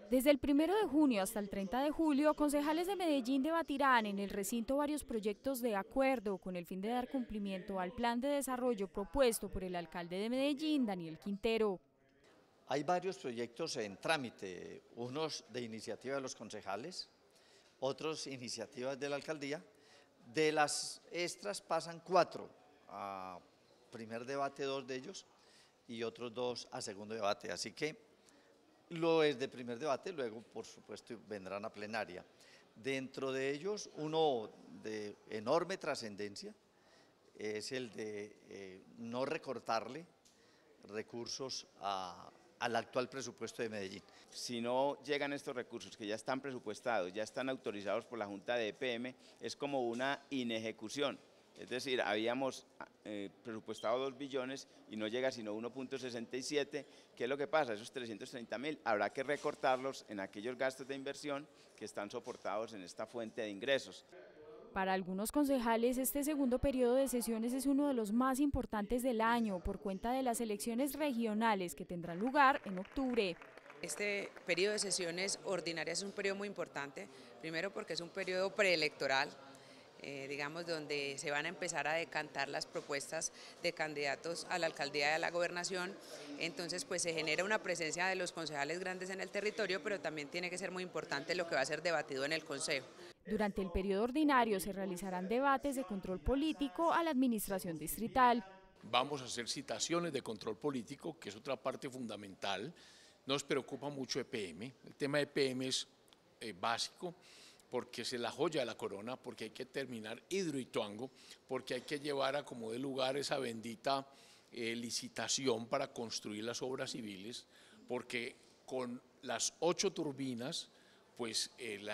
Desde el 1 de junio hasta el 30 de julio, concejales de Medellín debatirán en el recinto varios proyectos de acuerdo con el fin de dar cumplimiento al plan de desarrollo propuesto por el alcalde de Medellín, Daniel Quintero. Hay varios proyectos en trámite, unos de iniciativa de los concejales, otros iniciativas de la alcaldía. De las extras pasan 4 a primer debate, 2 de ellos, y otros 2 a segundo debate. Así que lo es de primer debate, luego por supuesto vendrán a plenaria. Dentro de ellos, uno de enorme trascendencia es el de no recortarle recursos al actual presupuesto de Medellín. Si no llegan estos recursos que ya están presupuestados, ya están autorizados por la Junta de EPM, es como una inejecución. Es decir, habíamos presupuestado 2 billones y no llega sino 1.67. ¿Qué es lo que pasa? Esos 330.000 habrá que recortarlos en aquellos gastos de inversión que están soportados en esta fuente de ingresos. Para algunos concejales, este segundo periodo de sesiones es uno de los más importantes del año por cuenta de las elecciones regionales que tendrán lugar en octubre. Este periodo de sesiones ordinarias es un periodo muy importante, primero porque es un periodo preelectoral, digamos, donde se van a empezar a decantar las propuestas de candidatos a la alcaldía y a la gobernación. Entonces pues se genera una presencia de los concejales grandes en el territorio, pero también tiene que ser muy importante lo que va a ser debatido en el Consejo. Durante el periodo ordinario se realizarán debates de control político a la administración distrital. Vamos a hacer citaciones de control político, que es otra parte fundamental. Nos preocupa mucho EPM, el tema de EPM es básico, porque es la joya de la corona, porque hay que terminar Hidroituango, porque hay que llevar a como de lugar esa bendita licitación para construir las obras civiles, porque con las 8 turbinas, pues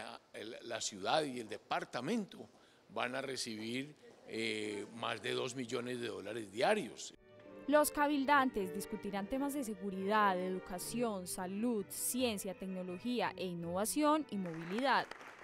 la ciudad y el departamento van a recibir más de $2 millones diarios. Los cabildantes discutirán temas de seguridad, educación, salud, ciencia, tecnología e innovación y movilidad.